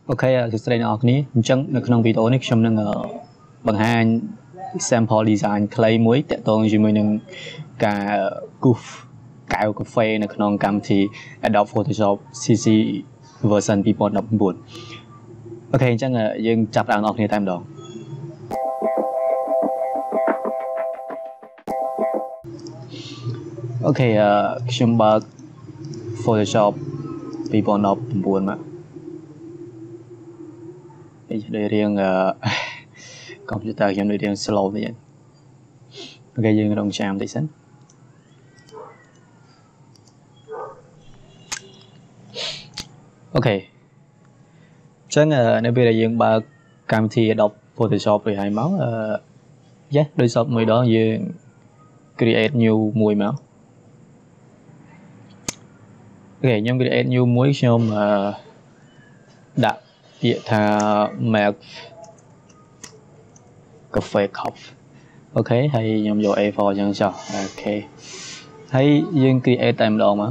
Ok, thực sự là ní chẳng được trong video này trong năng bằng hai sample design clay muối tại tôi chỉ mình cả goof cài cà phêในក្នុងកម្មវិធី Adobe Photoshop CC version 2019 អូខេអញ្ចឹងយើងចាប់ដើមអស់គ្នាតែម្ដងអូខេខ្ញុំបើក Photoshop 2019មកដូចរៀងកុំព្យូទ័រខ្ញុំដូចរៀង slow តិចអូខេយើងរងចាំតិចសិនអូខេអញ្ចឹងនៅពេលដែលយើងបើកកម្មវិធី Adobe Photoshop រួចហើយមកyes ដូចសពមួយដងយើង create new មួយមកអូខេខ្ញុំ create new មួយខ្ញុំដាក់ពាក្យថា make cafe cup អូខេហើយខ្ញុំយក A4 អញ្ចឹងចុះអូខេហើយយើង create តែម្ដងមក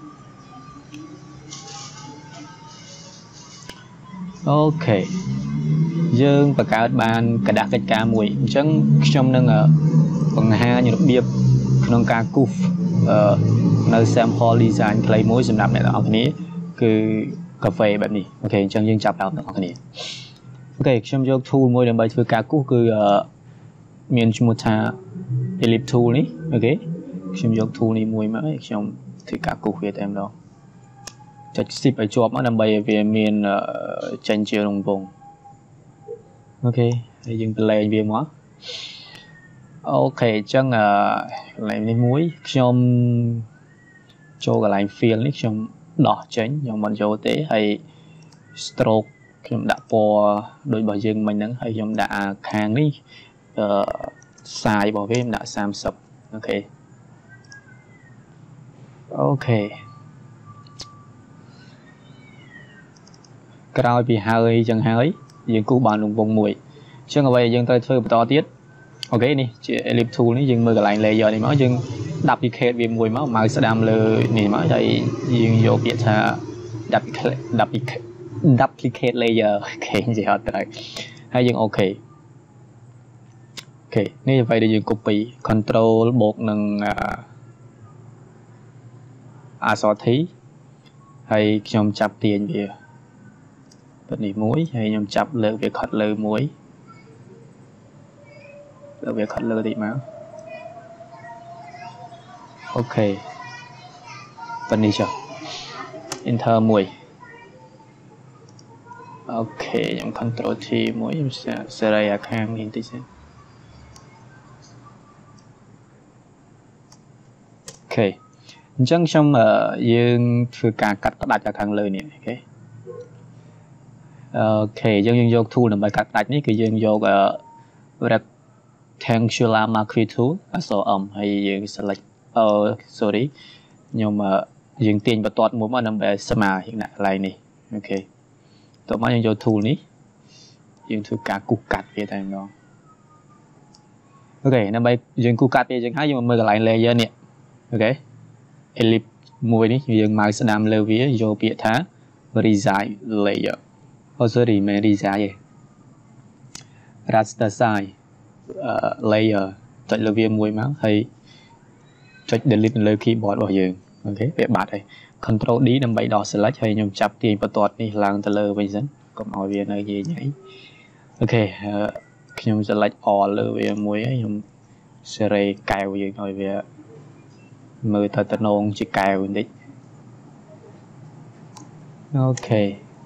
អូខេយើងបង្កើតបានកระดาษកិច្ចការមួយអញ្ចឹងខ្ញុំនឹងបង្ហាញរបៀបក្នុងការគូសនៅ sample design ខ្លីមួយសម្រាប់អ្នកទាំងអស់គ្នាគឺកាហ្វេបែបនេះអូខេអញ្ចឹងយើងចាប់ដើមទាំងអស់គ្នាអូខេខ្ញុំយក tool មួយដើម្បីធ្វើការគូសគឺមានឈ្មោះថា ellipse tool នេះអូខេខ្ញុំយក tool នេះមួយមកហើយខ្ញុំធ្វើការគូសវាតែម្ដងចុច shift ឲ្យជាប់មកដើម្បីឲ្យវាមានចេញជារង្វង់អូខេហើយយើងបន្លែងវាមកអូខេអញ្ចឹងកន្លែងនេះមួយខ្ញុំចូលកន្លែង fill នេះខ្ញុំដោះចេញខ្ញុំមិនចូលទេហើយ stroke ខ្ញុំដាក់ពណ៌ដូចរបស់យើងមិញហ្នឹងហើយខ្ញុំដាក់ខាងនេះsize របស់វាខ្ញុំដាក់30អូខេអូខេក្រោយពីហើយចឹងហើយយើងគូសបានរង្វង់មួយអញ្ចឹងអ្វីយើងត្រូវធ្វើបន្តទៀតអូខេនេះជា ellipse tool នេះយើងមើលកន្លែង layer នេះមកយើង duplicate វាមួយមក mouse ស្ដាំលើនេះមកហើយយើងយកពាក្យថា duplicate layer អូខេនិយាយអត់ត្រូវហើយយើងអូខេនេះអ្វីដែលយើង copy control បូកនឹងAlt T ហើយខ្ញុំចាប់ទាញវាបែបនេះមួយហើយខ្ញុំចាប់លើកវាខិតលើមួយលើកវាខិតលើតិចមកអូខេបែបនេះចុះ enter មួយអូខេខ្ញុំ control T មួយខ្ញុំសេរីអាខាងនេះបន្តិចសិនអូខេអញ្ចឹងខ្ញុំយើងធ្វើការកាត់ផ្ដាច់ខាងលើនេះអូខេអូខេយើងយក tool ដើម្បីកាត់ផ្ដាច់នេះគឺយើងយក rectangular marquee tool អក្សរ M ហើយយើង select sorry ខ្ញុំយើងទាញបន្ទាត់មួយមកដើម្បីស្មើយើងដាក់កន្លែងនេះអូខេតោះមកយើងយក tool នេះយើងធ្វើការគូសកាត់វាតែម្ដងអូខេដើម្បីយើងគូសកាត់វាអញ្ចឹងហើយយើងមកមើលកន្លែង layer នេះអូខេ ellipse មួយនេះយើង mouse ស្ដាំលើវាយកពាក្យថា resize layer sorry មិន resize ទេ raster size layer ចុចលើវាមួយមកហើយចុច delete នៅលើ keyboard របស់យើងអូខេវាបាត់ហើយ control D ដើម្បីដោះ select ហើយខ្ញុំចាប់ទាញបន្ទាត់នេះឡើងទៅលើវិញសិនកុំឲ្យវានៅយាយៗអូខេខ្ញុំ select all លើវាមួយហើយខ្ញុំសេរីកែវយើងឲ្យវាមើលទៅតំណងជាកែវបន្តិចអូខេ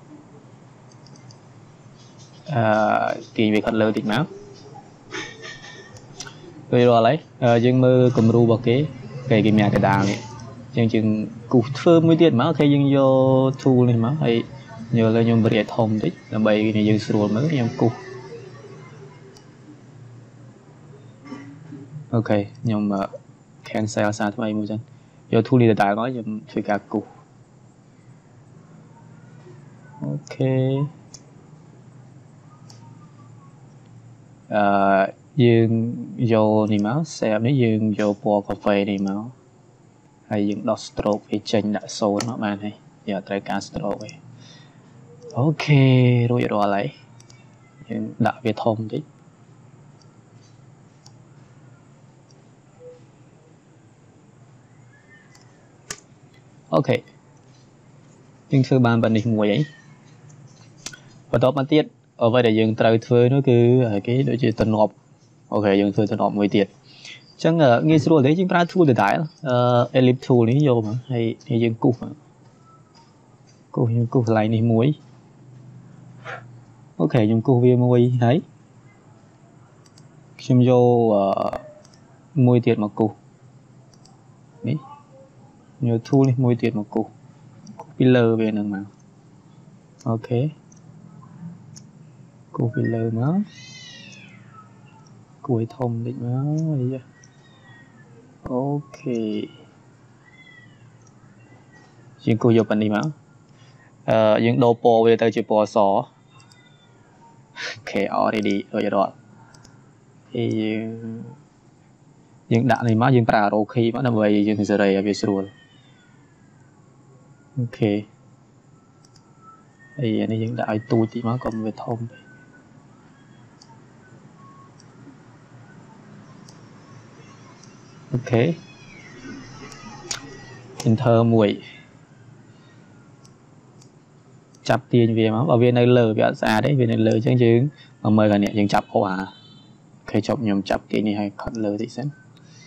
ទាញវាខិតលើតិចមកពេលរាល់ហើយយើងមើលគំរូរបស់គេមានកដាលនេះយើងគូសធ្វើមួយទៀតមកអូខេយើងយក tool នេះមកហើយយកលើខ្ញុំបរិយាធំបន្តិចដើម្បីយើងស្រួលមើលខ្ញុំគូសអូខេខ្ញុំ cancel សារថ្មីមួយចឹងយក tool នេះទៅដើរមកខ្ញុំធ្វើការគូសអូខេយើងយកនេះមក save នេះយើងយកពណ៌កាហ្វេនេះមកហើយយើងដោះ stroke វាចេញដាក់0មកបានហើយយើងអត់ត្រូវការ stroke ទេអូខេរួចរាល់ហើយយើងដាក់វាធំតិចអូខេយើងធ្វើបានប៉ុណ្នេះមួយហើយបន្តមកទៀតអ្វីដែលយើងត្រូវធ្វើនោះគឺគេដូចជាទំនាប់អូខេយើងធ្វើទំនាប់មួយទៀតអញ្ចឹងងាយស្រួលទេយើងប្រើ tool ដដែលellipse tool នេះយកមកហើយយើងគូសយើងគូសកន្លែងនេះមួយអូខេខ្ញុំគូសវាមួយហើយខ្ញុំយកមួយទៀតមកគូសនេះយក tool នេះមួយទៀតមកគូសពីលើវានឹងមកអូខេគូសពីលើមកគួយធំតិចមកអីអូខេយើងគូសយកប៉ុណ្នេះមកយើងដូរពណ៌វាទៅជាពណ៌សអូខេ already រួចរាល់ហើយយើងដាក់នេះមកយើងប្រើ arrow key មកដើម្បីយើងសេរីឲ្យវាស្រួលអូខេហើយអានេះយើងដាក់ឲ្យទូចតិចមកកុំវាធំពេកអូខេ enter មួយចាប់ទាញវាមកបើវានៅលើវាអត់ស្អាតទេវានៅលើអញ្ចឹងយើងមកមើលខាងនេះយើងចាប់អូអូខេខ្ញុំចាប់ទាញនេះឲ្យខិតលើតិចសិន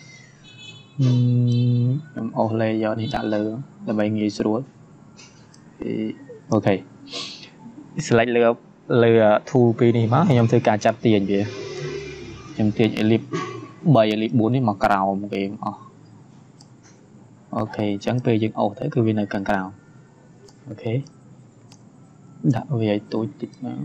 ខ្ញុំអូស layer នេះដាក់លើដើម្បីងាយស្រួលអូខេ select លើ tool ពីរនេះមកខ្ញុំធ្វើការចាប់ទាញវាខ្ញុំទាញ ellipse 3 ellipse 4នេះមកក្រោមគេអស់អូខេអញ្ចឹងពេលយើងអូសទៅគឺវានៅខាងក្រោមអូខេដាក់វាឲ្យទូចតិចមក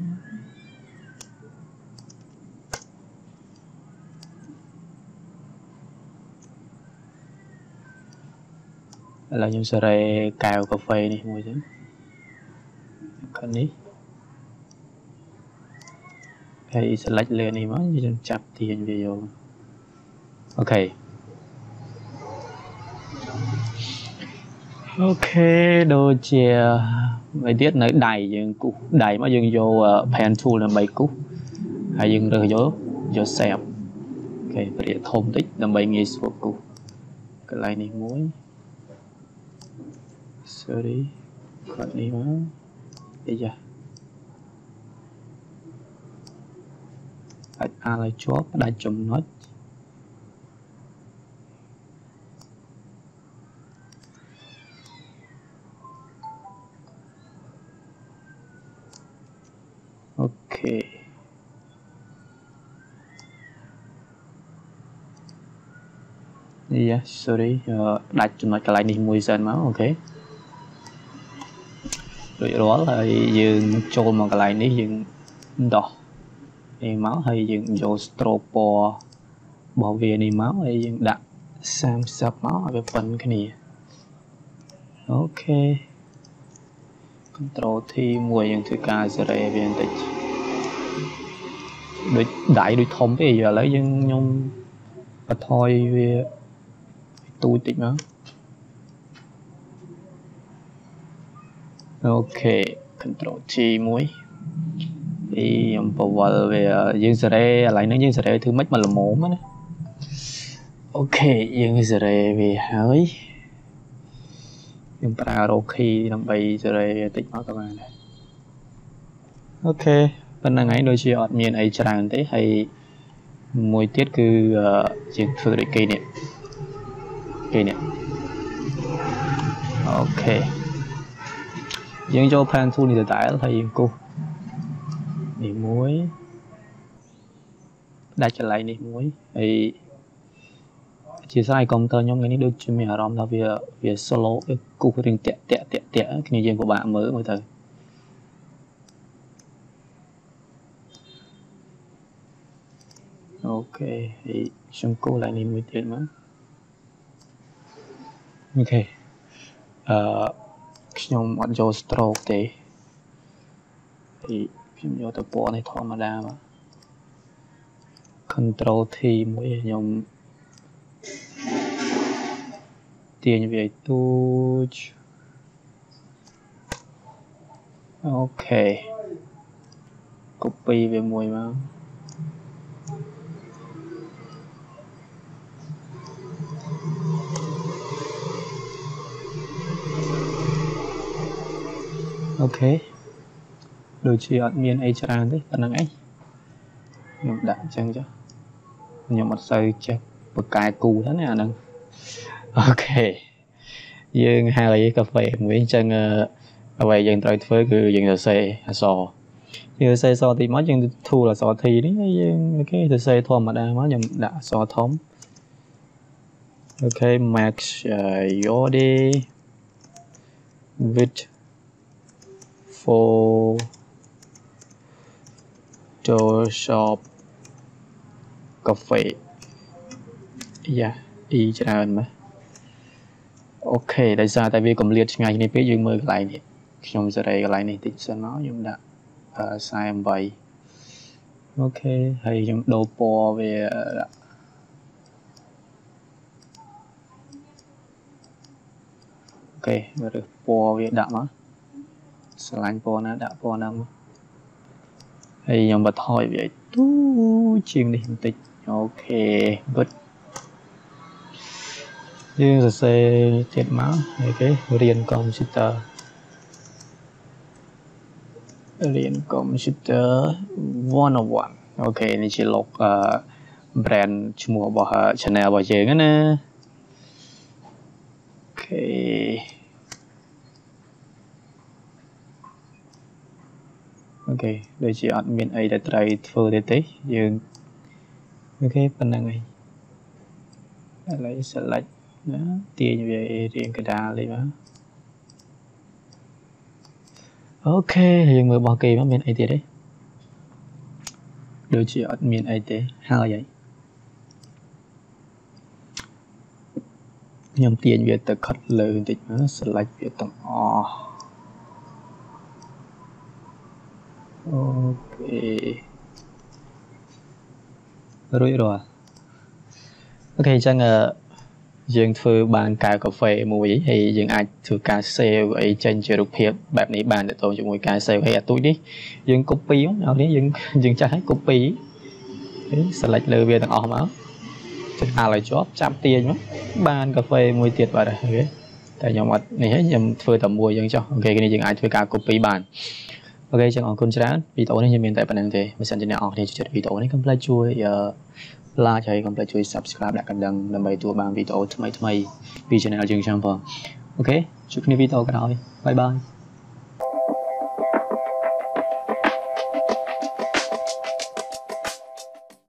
ឥឡូវខ្ញុំសេរីកែវកាហ្វេនេះមួយចឹងខាងនេះហើយ select លើនេះមកយើងចាប់ទាញវាយកអូខេអូខេដូចជាមួយទៀតនៅដៃយើងគូសដៃមកយើងយក pen tool ដើម្បីគូសហើយយើងរើសយក shape អូខេព្រាកធំតិចដើម្បីងាយស្រួលគូសកន្លែងនេះមួយ sorry គាត់នេះមកអីយ៉ាអាចអាឲ្យជាប់ដាច់ចំណុចអូខេយ៉ា sorry ដាច់ចំណុចកន្លែងនេះមួយសិនមកអូខេរួចរាល់ហើយយើងចូលមកកន្លែងនេះយើងដោះនេះមកហើយយើងយក stroke ពណ៌របស់វានេះមកហើយយើងដាក់30មកឲ្យវាប៉ុនគ្នាអូខេ control T មួយយើងធ្វើការសេរីវាបន្តិចដូចដៃដូចធំទេឥឡូវខ្ញុំបន្ថយវាទូចតិចមកអូខេ control T មួយខ្ញុំបវល់វាយើងសេរីឥឡូវនេះយើងសេរីធ្វើម៉េចមកល្មមណាអូខេយើងសេរីវាហើយយើងប្រើ arrow key ដើម្បីសេរីវាតិចមកក៏បានដែរអូខេប៉ុណ្្នឹងហើយដូចជាអត់មានអីច្រើនទេហើយមួយទៀតគឺយើងធ្វើដូចគេនេះអូខេយើងចូល pen tool នេះដដែលហើយយើងគូសនេះមួយដាច់កន្លែងនេះមួយហើយជាស្រ័យកុំព្យូទ័រខ្ញុំថ្ងៃនេះដូចជាមានអារម្មណ៍ថាវា slow គូសរៀងតាក់គ្នាយើងពិបាកមើលទៅអូខេហើយខ្ញុំគូសកន្លែងនេះមួយទៀតមកអូខេខ្ញុំអត់យក stroke ទេហើយខ្ញុំយកទៅពណ៌នេះធម្មតាមក control T មួយខ្ញុំទាញវាឲ្យទូច ok copy về mùi mà ok đôi khi admin ấy chẳng đấy phần năng ấy nhưng đã chẳng chứ nhưng mà sao chắc bậc cài cù thế này nè ok dương hai lấy cà phê nguyễn chân cà phê dân trời với cứ dân là xe sò như xe sò thì mới dân thu là sò thì đấy cái xe thua mà đang mới nhầm đã sò thống ok max Yodi with Photoshop cà phê yeah y cho nào mà ok tại sao tại vì complete ngày này biết dương mơ cái này trong giờ đây cái này thì sẽ nói chúng đã sai em vậy ok hay dùng đồ po về ok rồi được po về đạm á slide po nó đã po năm hay dùng bật hỏi về tu chim đi hình tích ok good dương sẽ xe thiệt máu ok riêng computer one ok này chỉ log brand mua bỏ channel bỏ chơi nè ok ok đây chỉ admin ấy để try thử để tí dương ok phần này lấy select đó tiền về riêng cái đà đi mà ok dương mới bỏ kỳ admin ấy đấy đôi chỉ admin ấy thế hai vậy nhầm tiền về từ khất lời thì nó select về tầng o ok rồi ok chẳng dương thưa bàn cà phê mùi thì dương ai thưa cà sale vậy trên chưa được hiệp bạn này bàn để tôi cho mùi cà sale hay là tôi đi dương copy nào đấy dương cho hết copy select lời về tầng o máu là job chạm tiền đó bàn cà phê mùi tiệt vào đây okay. Tại nhóm mặt này hết nhầm phơi tầm mùi dân cho ok cái này dừng ai thuê cả copy bàn ok chẳng còn con chán video này như mình tại phần này thì mình sẽ trên này thì chụp video này complete chui like cho complete chui subscribe đã cần đăng làm bài tour bằng video thay vì channel dương trang vâng ok chúc video cái đó bye bye